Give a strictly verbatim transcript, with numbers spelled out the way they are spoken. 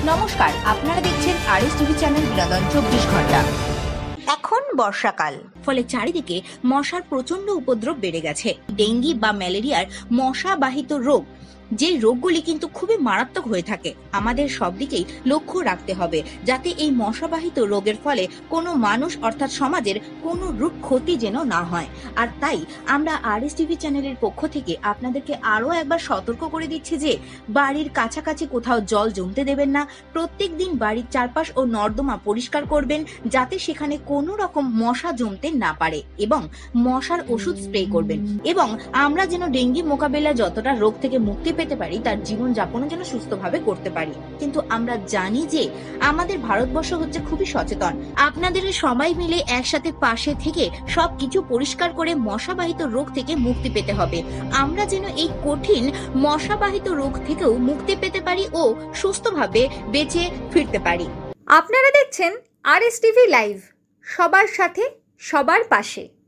নমস্কার, আপনারা দেখছেন আরএস টিভি চ্যানেল বিনোদন চব্বিশ ঘন্টা। এখন বর্ষাকাল, ফলে চারিদিকে মশার প্রচন্ড উপদ্রব বেড়ে গেছে। ডেঙ্গি বা ম্যালেরিয়ার মশা বাহিত রোগ, যে রোগগুলি কিন্তু খুবই মারাত্মক হয়ে থাকে। আমাদের সব দিকেই লক্ষ্য রাখতে হবে যাতে এই মশাবাহিত রোগের ফলে কোনো মানুষ অর্থাৎ সমাজের কোনো রূপ ক্ষতি যেন না হয়। আর তাই আমরা আরএস টিভি চ্যানেলের পক্ষ থেকে আপনাদেরকে আরো একবার সতর্ক করে দিচ্ছি যে বাড়ির কাছাকাছি কোথাও জল জমতে দেবেন না। প্রত্যেক দিন বাড়ির চারপাশ ও নর্দমা পরিষ্কার করবেন যাতে সেখানে কোনো রকম মশা জমতে না পারে, এবং মশার ওষুধ স্প্রে করবেন। এবং আমরা যেন ডেঙ্গি মোকাবেলা যতটা রোগ থেকে মুক্তি পেতে পারি, তার জীবন যাপনও যেন সুস্থভাবে করতে পারি। কিন্তু আমরা জানি যে আমাদের ভারতবর্ষ হচ্ছে খুবই সচেতন। আপনাদের সবাই মিলে একসাথে পাশে থেকে সবকিছু পরিষ্কার করে মশাবাহিত রোগ থেকে মুক্তি পেতে হবে। আমরা যেন এই কঠিন মশাবাহিত রোগ থেকেও মুক্তি পেতে পারি ও সুস্থভাবে বেঁচে ফিরতে পারি। আপনারা দেখছেন আরএস টিভি লাইভ, সবার সাথে সবার পাশে।